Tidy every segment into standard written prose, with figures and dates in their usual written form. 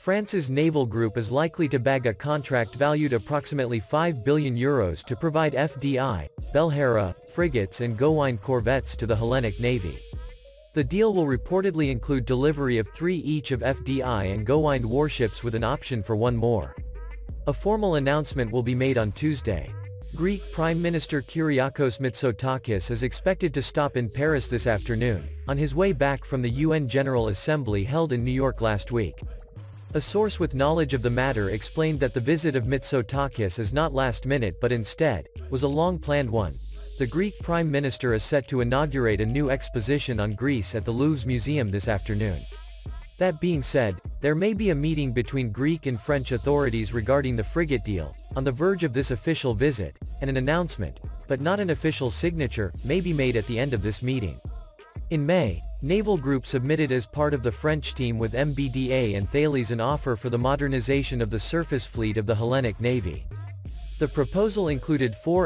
France's naval group is likely to bag a contract valued approximately €5 billion to provide FDI, Belheira, frigates and Gowine corvettes to the Hellenic Navy. The deal will reportedly include delivery of 3 each of FDI and Gowine warships with an option for 1 more. A formal announcement will be made on Tuesday. Greek Prime Minister Kyriakos Mitsotakis is expected to stop in Paris this afternoon, on his way back from the UN General Assembly held in New York last week. A source with knowledge of the matter explained that the visit of Mitsotakis is not last minute but instead, was a long-planned one. The Greek Prime Minister is set to inaugurate a new exposition on Greece at the Louvre's museum this afternoon. That being said, there may be a meeting between Greek and French authorities regarding the frigate deal, on the verge of this official visit, and an announcement, but not an official signature, may be made at the end of this meeting. In May, Naval Group submitted as part of the French team with MBDA and Thales an offer for the modernization of the surface fleet of the Hellenic Navy. The proposal included 4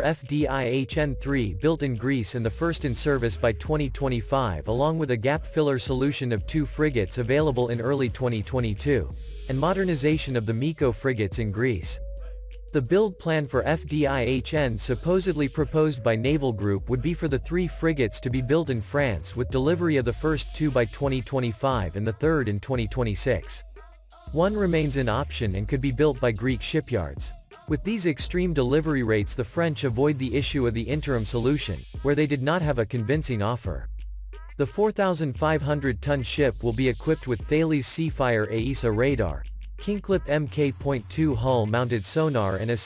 FDI-HN3 built in Greece and the first in service by 2025 along with a gap-filler solution of 2 frigates available in early 2022, and modernization of the MEKO frigates in Greece. The build plan for FDI-HN supposedly proposed by Naval Group would be for the 3 frigates to be built in France with delivery of the first 2 by 2025 and the third in 2026. 1 remains in option and could be built by Greek shipyards. With these extreme delivery rates, the French avoid the issue of the interim solution, where they did not have a convincing offer. The 4,500-ton ship will be equipped with Thales Seafire AESA radar, Kingclip Mk.2 hull-mounted sonar and a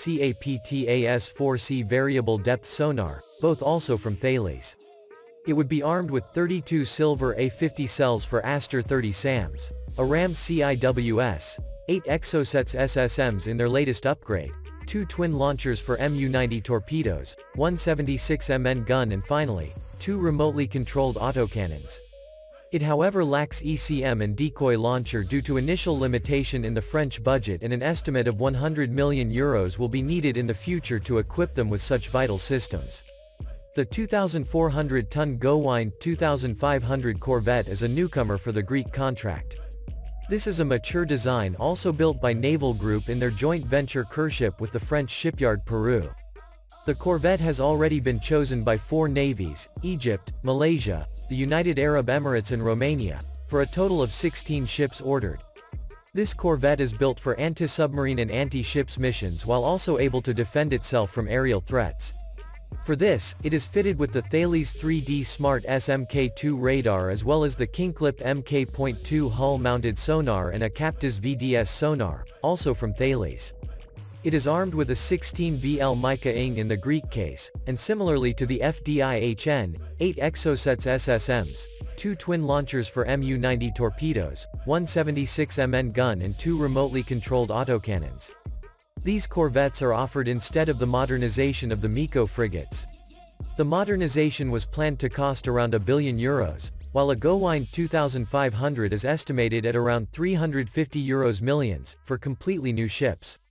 CAPTAS-4C variable depth sonar, both also from Thales. It would be armed with 32 Silver A50 cells for Aster 30 SAMs, a RAM CIWS, 8 Exocets SSMs in their latest upgrade, 2 twin launchers for Mu-90 torpedoes, 1 76mm gun and finally, 2 remotely controlled autocannons. It however lacks ECM and decoy launcher due to initial limitation in the French budget, and an estimate of €100 million will be needed in the future to equip them with such vital systems. The 2,400-ton Gowine 2,500 corvette is a newcomer for the Greek contract. This is a mature design also built by Naval Group in their joint venture Kurship with the French shipyard Peru. The corvette has already been chosen by 4 navies, Egypt, Malaysia, the United Arab Emirates and Romania, for a total of 16 ships ordered. This corvette is built for anti-submarine and anti-ships missions while also able to defend itself from aerial threats. For this, it is fitted with the Thales 3D Smart SMK2 radar as well as the Kingclip Mk.2 hull-mounted sonar and a Captas VDS sonar, also from Thales. It is armed with a 16 VL Mica ING in the Greek case, and similarly to the FDI-HN, 8 Exocets SSMs, 2 twin launchers for Mu-90 torpedoes, 1 76mm gun and 2 remotely controlled autocannons. These corvettes are offered instead of the modernization of the MEKO frigates. The modernization was planned to cost around €1 billion, while a Gowine 2,500 is estimated at around €350 million, for completely new ships.